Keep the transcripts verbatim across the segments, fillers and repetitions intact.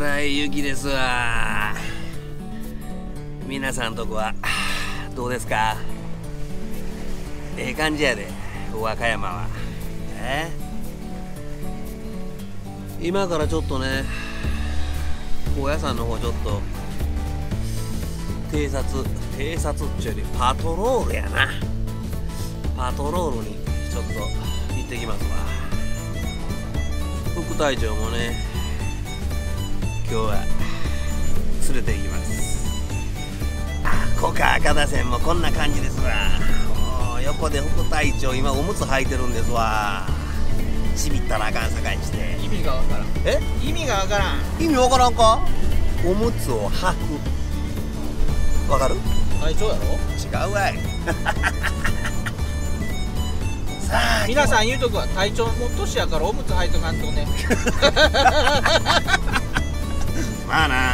荒井由紀ですわ。皆さんとこはどうですか？ええ感じやで、和歌山は。え今からちょっとね、高野山の方ちょっと偵察偵察っちゅうよりパトロールやな。パトロールにちょっと行ってきますわ。副隊長もね、今日は連れて行きます。あ、こか赤田線もこんな感じですわ。もう横で副隊長今おむつ履いてるんですわ。ちびったらあかんさかいして。 意味がわからん。 え意味がわからん。 意味わからんか？おむつを履く。わかる？ 隊長やろ？ 違うわい。さあ皆さん言うとくわ、隊長もう年やからおむつ履いとかんとね。 まあな。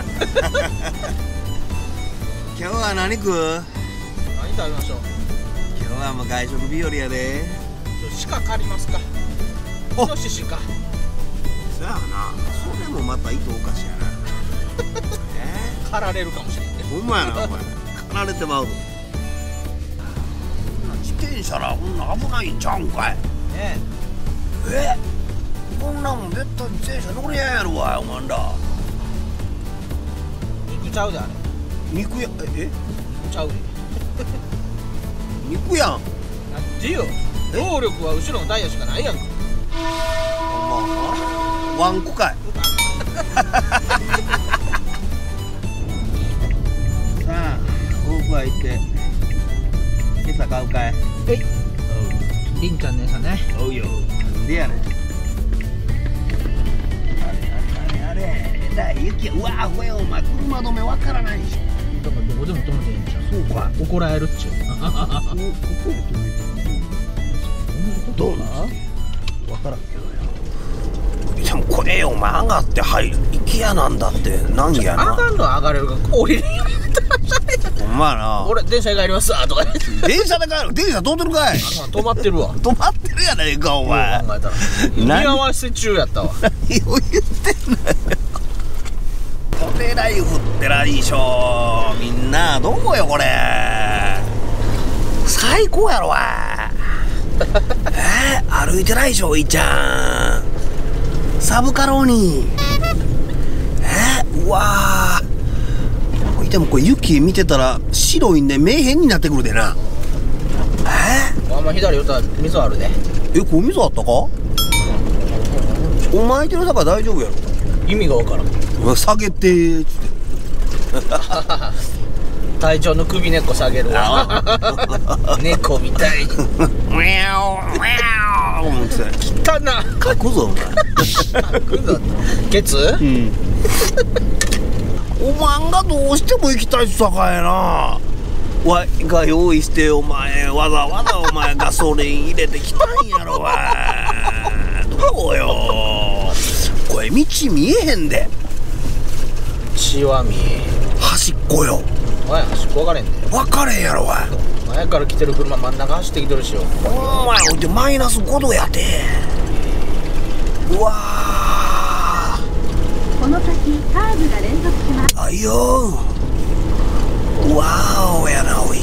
今日は何食う？ 何食べましょう？ 今日はもう外食日和やで。 ちょ鹿借りますか。 およし鹿。 そやな、それもまた糸おかしやな。え狩られるかもしれんね。 ほんまやな、お前。狩られてまうぞ。自転車らこんな危ないんちゃうんかい。 ねえこんなもん絶対自転車乗れややろわ、お前ら。 肉ちゃうであれ。 肉や、え肉ちゃうで。 肉やん。 なんでよ。動力は後ろのダイヤしかないやんか。 ほんまワンコかい。さあ、大桑行って餌買うかい。 えい。りんちゃんの餌ね。 おうよ。なんでやねん。あれあれあれあれ。えらい雪や。うわあ、ほやお前車止めわからないでしょ。 だからどこでも止めていいんちゃう。 そうか。 怒られるっちゅう。 ここで止めてどうなん？わからんけどよ。でもこれお前上がって入る。池屋なんだってなんやな。 上がんの上がれるか降りる。 ほんまやな。 俺電車に帰りますわとか言って。 電車で帰る。電車通ってるかい。 止まってるわ。 止まってるやないかお前。 考えたら見合わせ中やったわ。 何を言ってんのよ。ポテライフってらいいしょ。みんなどこよこれ。最高やろわ。えー、歩いてないでしょおいちゃん。サブカローニえー、うわー。でもこれ雪見てたら白いんで目変になってくるでな。えー、あんま左寄ったら水あるで。 え、これ水あったか？お前いてるさから大丈夫やろ。 意味がわからん。 下げてーっつって。 隊長の首根っこ下げるわ。猫みたいに。 ウィャオウィャオ思ってた。 汚な。 書くぞお前。 ケツ？ うん。お前がどうしても行きたいさかやな。わいが用意してお前わざわざお前ガソリン入れてきたんやろわ。どうよ。これ道見えへんで。 血は見え。 端っこよ。 前端っこ分かれんで。 分かれへんやろわ。 前から来てる車真ん中走ってきてるしよ。 お前おいてマイナスごどやて。うわー。 この先カーブが連続します。 あいよー。わーおやなおい。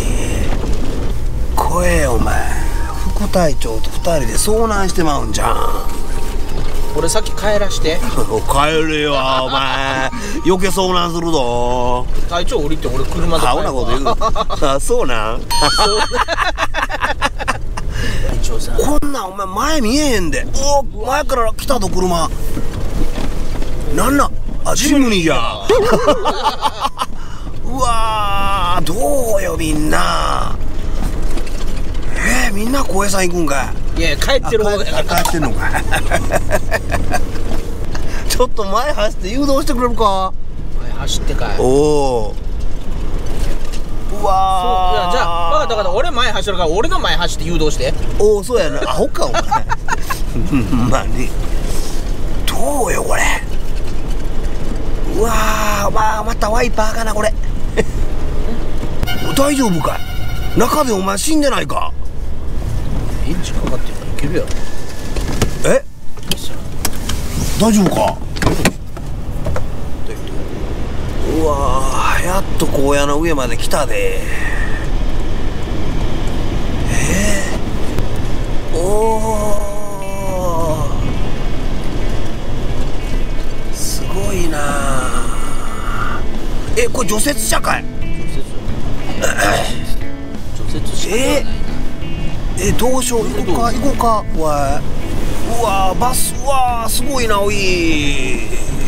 声お前副隊長とふたりで遭難してまうんじゃん。 俺さっき帰らして。 帰れよお前。余計遭難するぞ。 隊長降りて俺車で帰るわ。 アホなこと言う。あ、そうなん。 隊長さんこんなんお前前見えへんで。お前から来たぞ車。なんなんあ、ジムニーや。うわー、どうよみんな。えー、みんな高野山行くんかい。 いやいや帰ってる方がやから。 帰ってんのかい。ちょっと前走って誘導してくれるか。 前走って帰る。 おお。うわー。 そういやじゃあ分かった分かった。俺前走るから俺の前走って誘導して。 おお、そうやな。アホかお前。まあね。どうよこれ。うわー、まあまたワイパーかなこれ。大丈夫かい。中でお前死んでないか。 エンジンかかってるからいけるやろ。 え大丈夫か。 うわー、やっと荒野の上まで来たで。えー、おー、すごいな。え、これ除雪車かい？ 除雪車ではないな。 え、どうしよう、行こうか行こうか。わー、うわー、バス、うわー、すごいな。おい、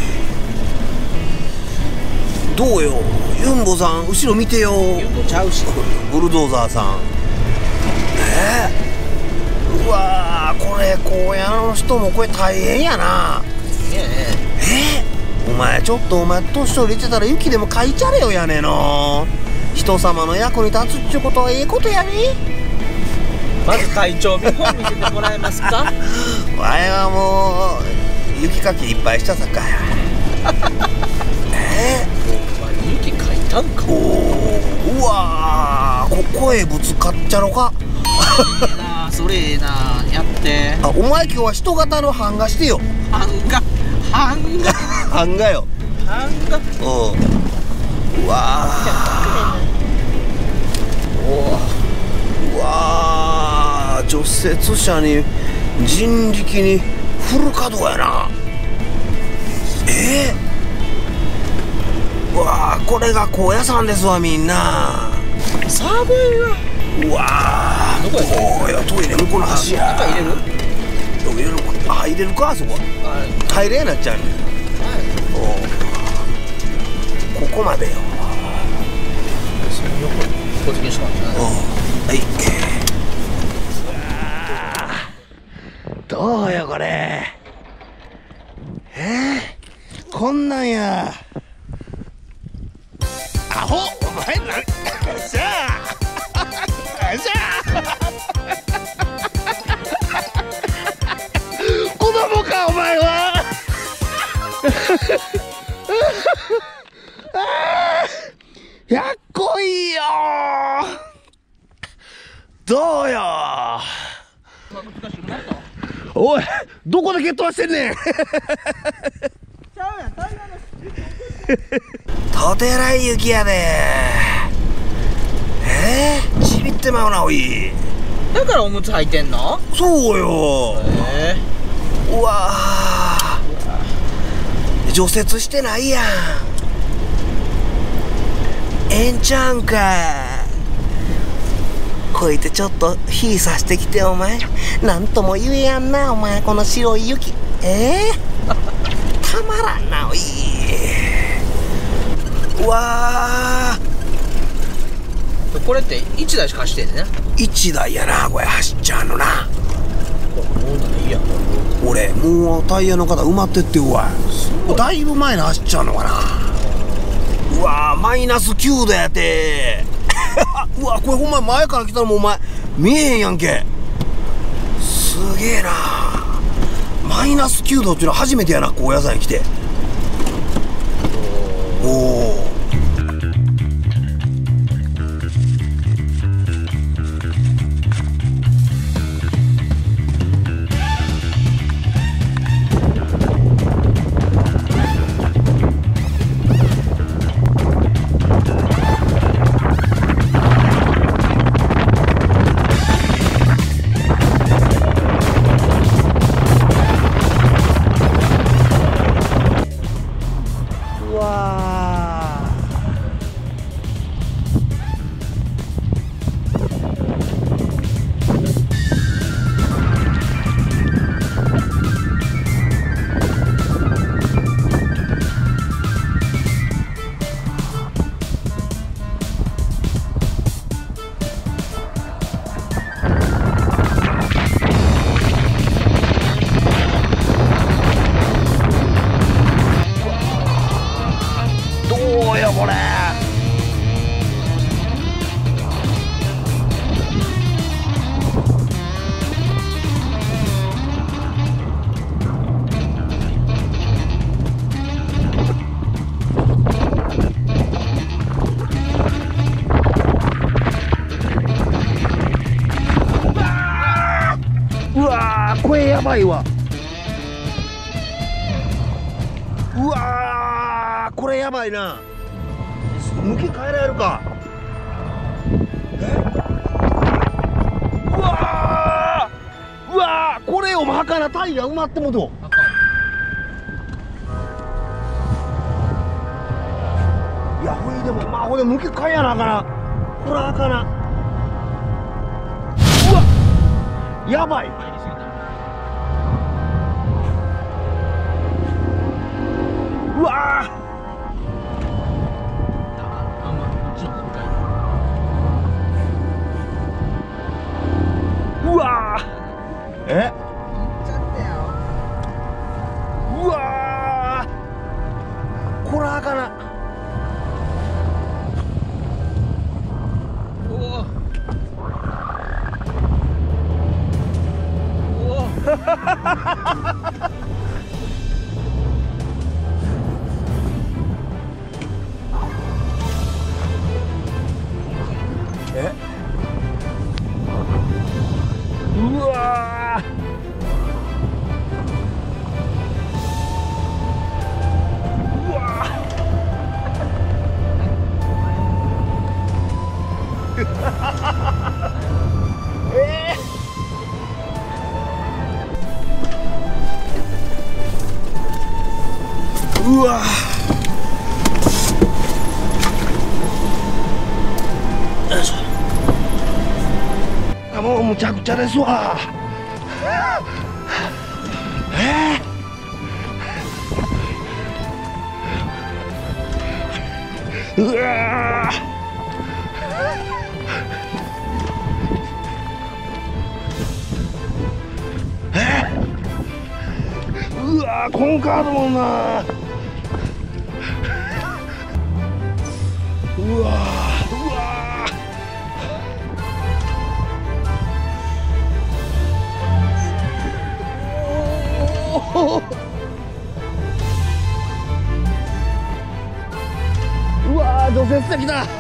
どうよユンボさん、後ろ見てよ。 ユンボちゃうし、 ブルドーザーさん。えー、うわー、これ荒野の人もこれ大変やな。 いやね。 えー、お前ちょっとお前年取りてたら雪でもかいちゃれよ。やねの人様の役に立つっちゅうことはええことやね。 まず隊長見本見せてもらえますか？ わいはもう雪かきいっぱいしたさかや。えお前雪かいたんか？ ー、おー、うわー、ここへぶつかっちゃろか。 ええな、それええな、やって。 あ、お前今日は人型の版画してよ。 版画版画版画よ。 版画。 うん、うわおお、 ー、うわー、除雪車に人力にフル稼働やな。えー、うわー、これが高野山ですわ。みんな寒いわ。 うわー、 どこや？ おいや、トイレ向こうの端や。 中入れる？ 入れるか、あ、入れるか、あそこあ、 入れんなっちゃうねん。おう、ここまでよ。 その横に小突きしますね。 おう、はい。どうよこれ。えー、こんなんや。アホ、お前な、じゃあじゃあ子供かお前は。やっこいいよ。どうよ。おい、どこで蹴っ飛ばしてんねん。とてらい雪やで。えー、ちびってまうな。おい、 だからおむつ履いてんの？ そうよ。 えうわー、除雪してないやん。ええんちゃうんか。こいてちょっと火さしてきて。お前なんとも言えやんな。お前この白い雪、えー、たまらんな。おい、うわー、これっていちだいしか走ってんねんな。 ー、いちだいやな。これ走っちゃうのな。 もうないやん。 俺もうタイヤの方埋まってってうわ。だいぶ前に走っちゃうのかな。うわー、マイナスきゅうどやて。うわ、これほんま前から来たらもうお前見えへんやんけ。すげえな。マイナスきゅうどっていうのは初めてやな、高野山に来て。おお、これ。うわー、これやばいわ。うわー、これやばいな。 向き変えられるか。え、うわーうわー、これをまかなタイヤ埋まってもどう。 あかん。 いや、ほいでもまあほいで向き変えやなあかな。これあかな。うわっ、やばい。 入りすぎた。 うわー、 あんまこっちの方が深い。 うわー、え、 ちゃったよ。 うわー、これあかな。 おお。おお。 え、うわー、うわーえー、うわー、よいしょ。あ、もうむちゃくちゃですわ。えー、うわー、えー、うわー、こんかあるもんな。うわー、うわー、うわー、除雪してきた。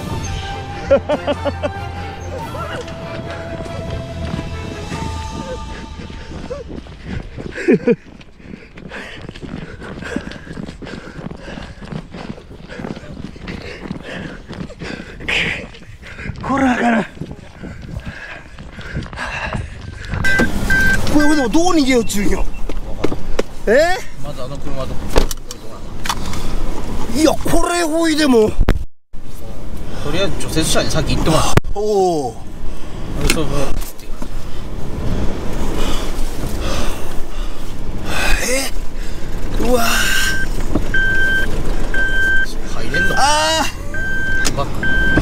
これあかな。これでもどう逃げようちゅうんよ。えまずあの車と。 ー、いや、これほいでもとりあえず除雪車に先行ってもらう。 おお、 そうそう。 え、うわ入れんの。 あバック。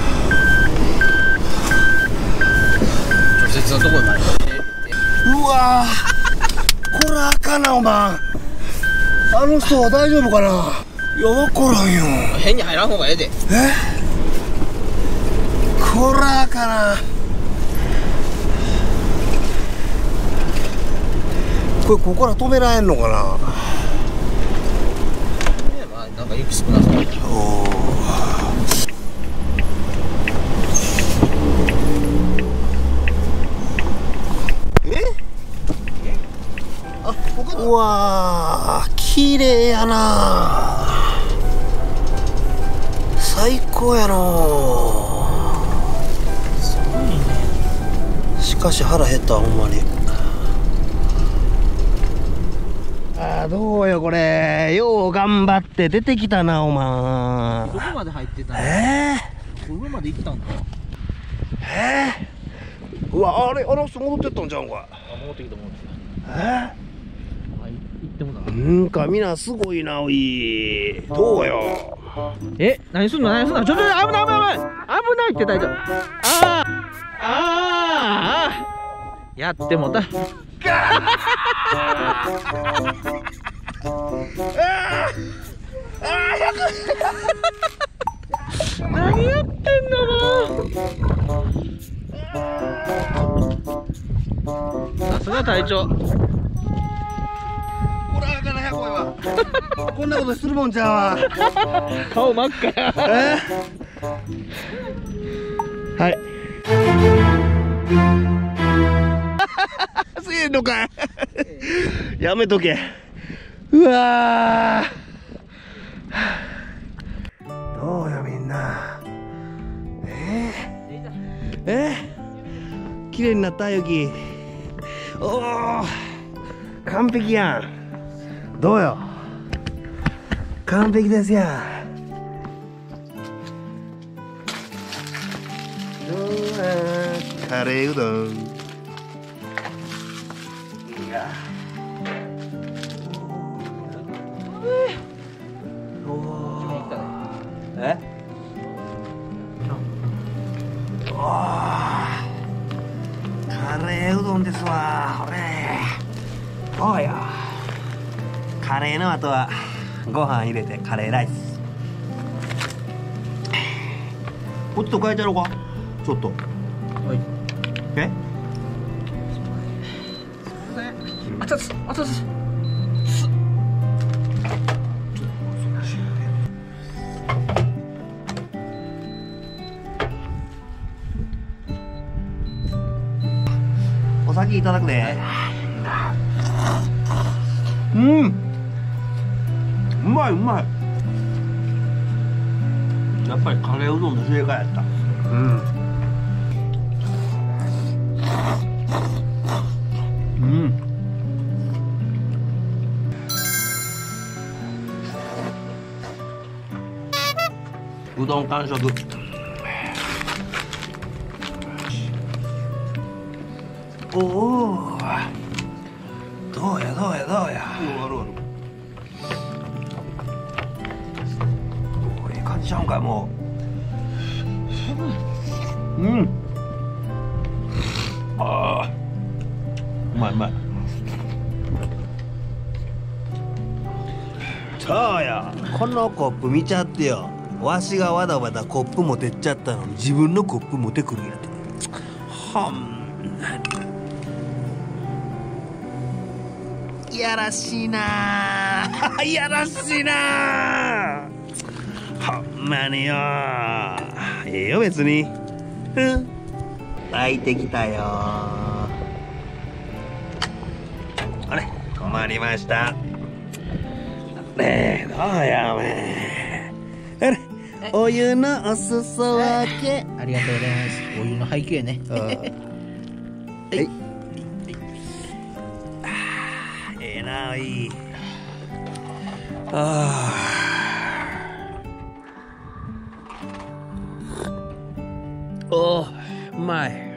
除雪のところにない。 ー、うわー、これあかな。おまん、あの人は大丈夫かな。いや、わからんよ。 変に入らん方がええで。 え、これあかな。これここから止められんのかな。 ね、まあなんか雪少なそうだね。 おー、え、あ、うわー、綺麗やな。最高やの。 すごいね。 しかし腹減ったほんまに。あー、どうよこれ、よう頑張って出てきたなおまん。 どこまで入ってたの。 えここまで行ったんか。 ー、えー、うわ、あれ、あの人戻ってったんちゃうんか。 あ、戻ってきた戻ってきえた。はい、行ってもだ。 ー、なんかみんなすごいなおい。どうよ。 え、何すんの何すんの。ちょっと危ない危ない危ない危ないって大丈夫。ああああ、やってもた。何やってんのもう。さすが隊長。 これあかなやこいわ。こんなことするもんちゃうわ。 顔真っ赤や。 えー、はい。せえんのかい。やめとけ。うわー、どうよみんな。 綺麗になったゆき。おお完璧やん。どうよ。完璧ですやん。カレーうどん。いや。おお。え？おお。カレーうどんですわ。これ。おうよ。カレーの後はご飯入れてカレーライス。こっちと変えてやろうか。ちょっと。 はい。 え？ あたつあたつ。 お先いただくね。うん。うまいうまい。やっぱりカレーうどんの正解やった。うん。うん。うどん完食。おお。どうやどうやどうや。おるおる。おいい感じちゃうんかいもう。うん。ああ。うまいうまい。そうや。このコップ見ちゃってよ。わしがわだわだコップ持てっちゃったのに自分のコップ持ってくるやて。ほん。いやらしいないやらしいなほんまによ。ええよ別に。うん湧いてきたよ。あれ困りました。ねえどうやおめあれお湯のお裾分け。 ありがとうございます。お湯の背景ね。 はいええないい。ああおおうまい。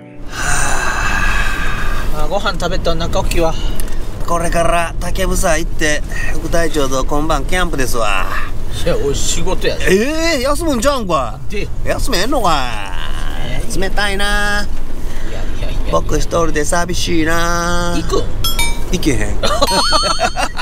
あ、ご飯食べた中置きはこれから竹房行って副隊長と今晩キャンプですわ。 いやおい仕事やで。 ええー、休むんちゃうんか。 で休めんのか。冷たいな。 いやいやいや僕一人で寂しいな。 行くん行けへん